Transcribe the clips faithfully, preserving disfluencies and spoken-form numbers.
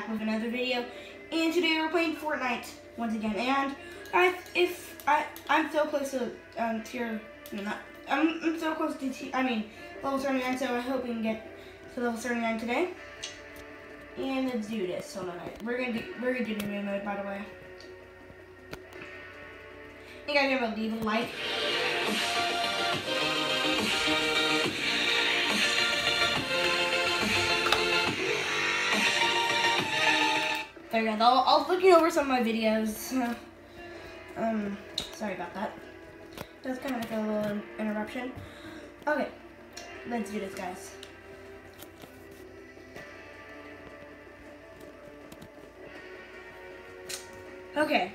back with another video, and today we're playing Fortnite once again. And I, if I, I'm so close to um, tier, no, not, I'm, I'm so close to, t I mean, level thirty-nine. So I hope we can get to level thirty-nine today. And let's do this. Hold on, we're gonna do, we're gonna do the new mode, by the way. You guys remember leave a like. There you go. I was looking over some of my videos. um, sorry about that. That's kind of like a little interruption. Okay, let's do this, guys. Okay.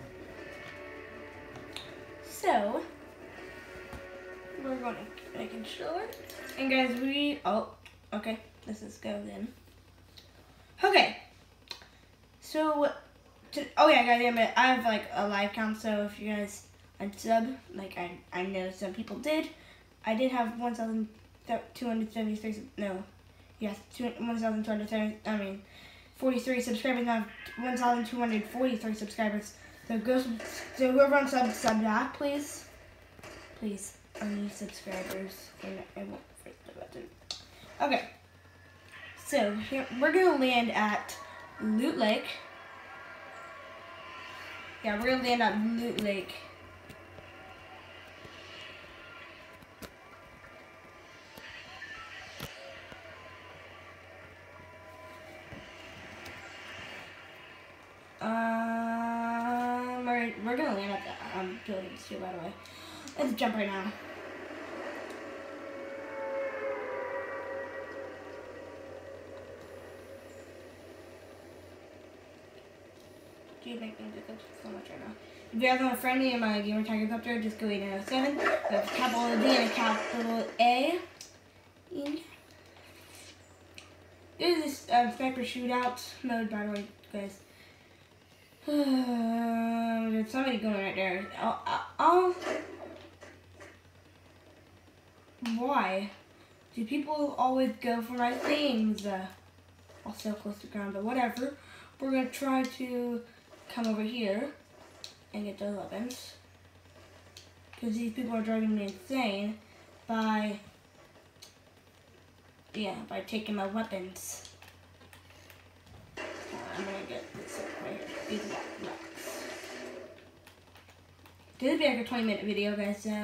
So, we're going to make it short. And guys, we, oh, okay, let's just go then. Okay. So, to, oh yeah, guys, I have like a live count, so if you guys unsub, like I, I know some people did, I did have one thousand two hundred seventy-three, no, yes, one thousand two hundred seventy, I mean, forty-three subscribers, now one thousand two hundred forty-three subscribers, so go, so whoever unsub, sub back, please, please, I need subscribers, and I won't press the button. Okay, so here, we're gonna land at Loot Lake. Yeah, we're gonna land at Loot Lake. Um, we're, we're gonna land at the um, buildings too, by the way. Let's jump right now. Do you think things so much right now? If you guys want to friend me in my gamer tag is up there, just go eight nine oh seven. That's capital D and a capital A. And this is um, sniper shootout mode, by the way, guys. Uh, there's somebody going right there. I'll, I'll, why do people always go for my things? Uh, I'll so close to the ground, but whatever. We're gonna try to come over here and get those weapons, because these people are driving me insane by, yeah, by taking my weapons. Uh, I'm gonna get this right here. These blocks. This will be like a twenty minute video, guys, so,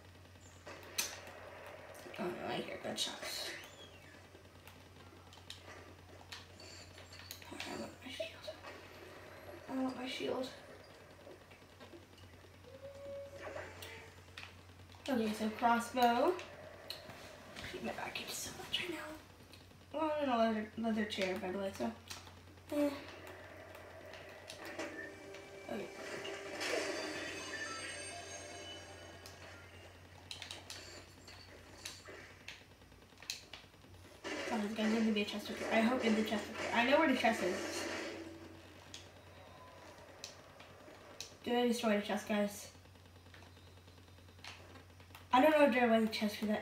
oh no, I hear gunshots. I want my shield. I want my shield. Okay, so crossbow. Keep my back itches so much right now. Well, I'm in a leather, leather chair, by the way, so. Eh. Okay. Oh, there's going to be a chest up here. I hope there's a chest up here. I know where the chest is. Did I destroy the chest, guys? I don't know if there was a chest for that.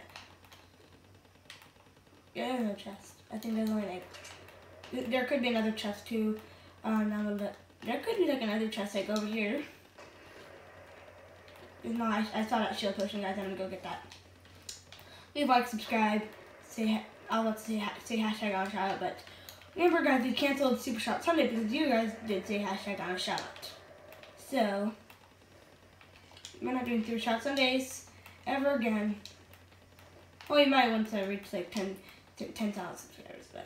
Yeah, there's no chest. I think there's only like, there could be another chest too. Um, now that there could be like another chest like over here. If not, I, I saw that shield potion, guys. I'm gonna go get that. Leave a like, subscribe, say I'll let say say hashtag on a shout out. But remember, guys, we canceled Super Shot Sunday because you guys did say hashtag on a shout out. So we're not doing Super Shot Sundays ever again. Well, you might want to reach like ten thousand subscribers, but,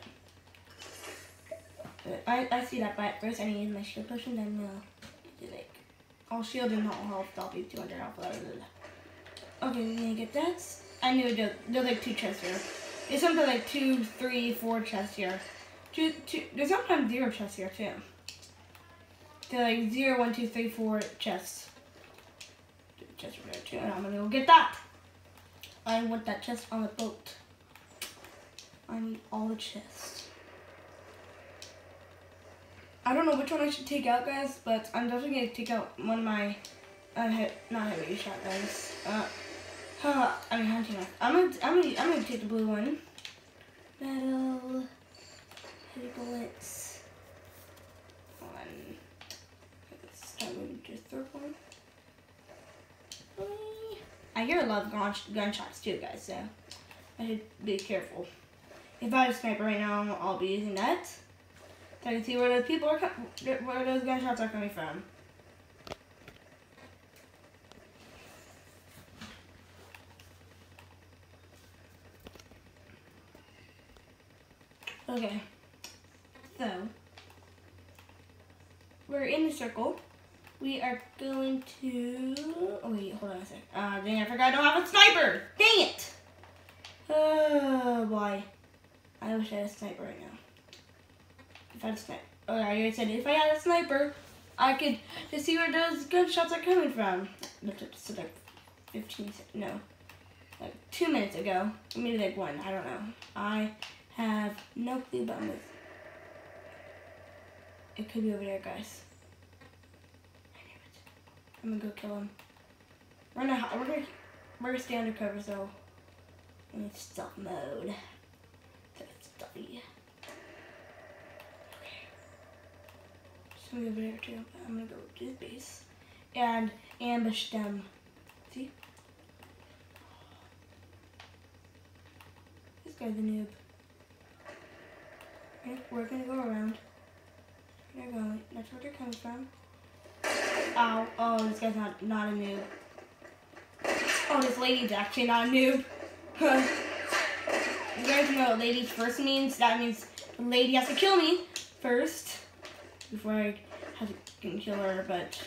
but I, I see that. But first, I need my shield potion, then we'll do like all shield and all health. I'll be two hundred health. Okay, we're gonna get that. I knew there there's like two chests here. There's something like two, three, four chests here. Two, two. There's sometimes zero chests here too. They're like zero, one, two, three, four chests. Chest over there too, and I'm gonna go get that. I want that chest on the boat. I need all the chests. I don't know which one I should take out, guys, but I'm definitely gonna take out one of my, uh, he not heavy shotguns. Uh, huh, I mean hunting knife. I'm gonna, I'm gonna, I'm gonna take the blue one. Metal, heavy bullets. let's start moving to the third one. I hear a lot of gun gunshots too, guys, so I should be careful. If I have a sniper right now, I'll be using that. So I can see where those people are, where those gunshots are coming from. Okay, so we're in the circle. We are going to, oh wait, hold on a sec. Uh, dang, I forgot I don't have a sniper. Dang it. Oh boy. I wish I had a sniper right now. If I had a sniper, oh, I already said if I had a sniper, I could just see where those gunshots are coming from. Looked up to like fifteen, no, like two minutes ago. Maybe like one, I don't know. I have no clue about this. It could be over there, guys. I'm gonna go kill him. We're gonna we're gonna we're gonna stay undercover, so in stealth mode. So it's stealthy. Okay. Somebody over there too. I'm gonna go to his base and ambush them. See? This guy's a noob. Okay, we're gonna go around. They're going. That's where they're coming from. Ow. Oh, this guy's not, not a noob. Oh, this lady's actually not a noob. You guys know what lady first means? That means the lady has to kill me first before I have to kill her, but...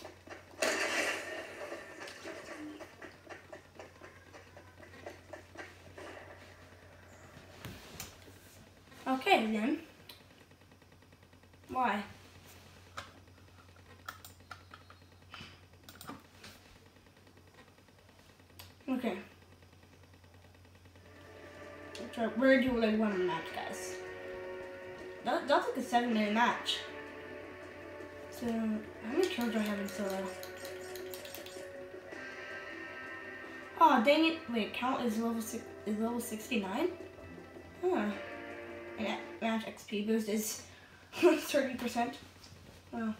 Okay, then. Why? Okay. So we're gonna do like one match, guys. That, that's like a seven minute match. So, how many kills do I have in solo? Oh, dang it. Wait, count is level six, is level sixty-nine? Huh. And that match X P boost is thirty percent. Wow.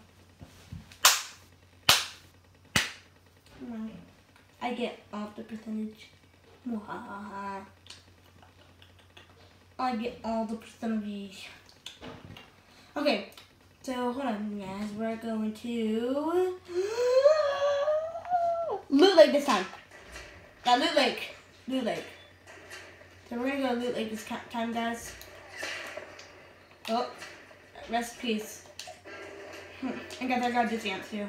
Wow. I get all the percentage. I get all the percentage. Okay, so hold on, guys. We're going to Loot Lake this time. Yeah, Loot Lake. Loot Lake. So we're gonna go Loot Lake this time, guys. Oh, rest in peace. And guys, I got this ant too.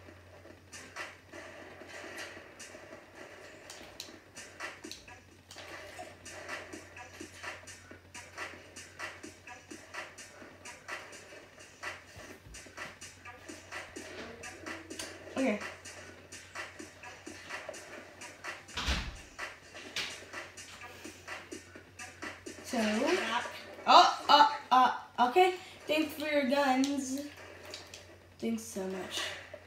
Okay. So, oh, oh, oh, okay. Thanks for your guns. Thanks so much.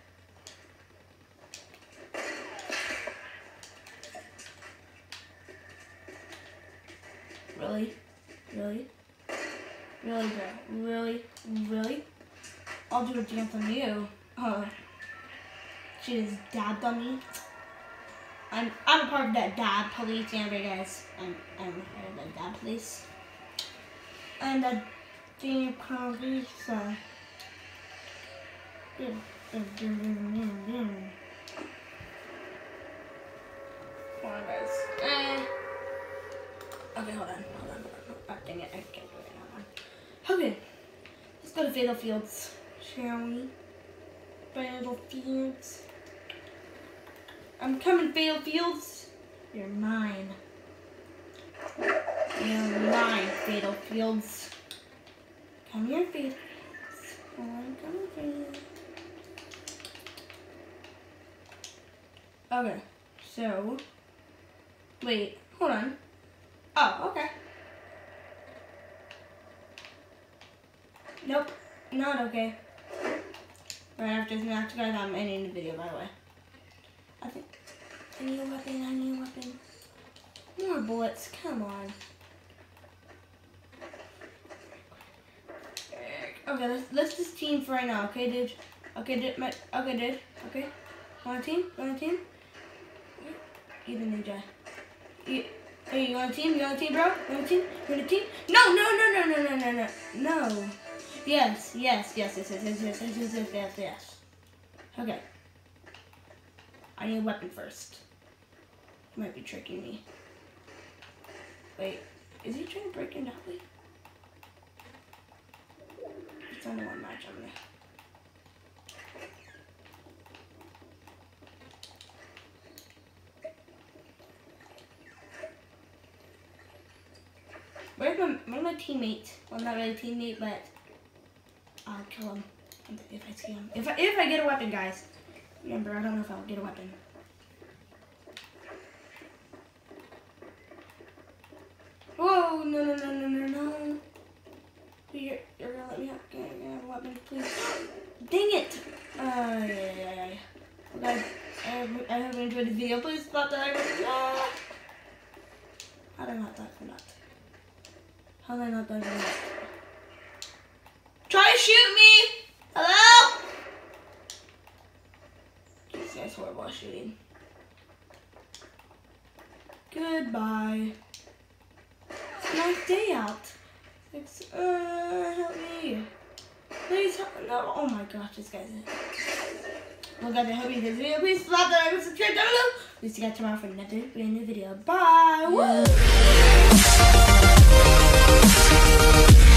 Really? Really? Really, bro? Really? Really? I'll do a dance on you. Uh, she just dabbed on me. I'm I'm a part of that dab police, yeah, guys. I'm I'm part of the dab police. And that damn police. Uh, yeah. Come on, guys. Uh, okay, hold on, hold on, hold on. Oh, dang it, I can't do it. Hold on. Okay, let's go to Fatal Fields, shall we? Fatal Fields. I'm coming, Fatal Fields. You're mine. You're mine, Fatal Fields. Come here, Fatal Fields. Come on, come here. Okay, so, wait, hold on. Oh, okay. Nope, not okay. Right after this match, guys, I'm ending the video, by the way. I think, I need a weapon, I need a weapon. More bullets, come on. Okay, Okay, let's let's just team for right now. Okay, dude. Okay, dude. My, okay, dude. Okay. Want a team? You want a team? You the ninja. You, hey, you want a team? You want a team, bro? You want a team? You want a team? No, no, no, no, no, no, no, no. No. Yes, yes, yes, yes, yes, yes, yes, yes, yes, yes, yes, yes. Okay. I need a weapon first. He might be tricking me. Wait, is he trying to break into Holly? It's only one match, I'm gonna... Where's my, where's my teammate? Well, not really teammate, but I'll kill him if I see him. If I, if I get a weapon, guys. Remember, I don't know if I'll get a weapon. Whoa, no, no, no, no, no, no. You're, you're gonna let me have, can I have a weapon, please? Dang it! Uh, yeah, yeah, yeah, yeah. Well, guys, I hope, I hope you enjoyed this video. Please stop that. Ah! How did I not die for that? How did I not die for that? Try to shoot me! Hello? This guy's horrible at shooting. Goodbye. It's a nice day out. It's, uh, help me. Please help me. No. Oh my gosh, this guy's it. Well, guys, I hope you enjoyed this video. Please slap that like and subscribe down below. We'll see you guys tomorrow for another brand new video. Bye. Woo!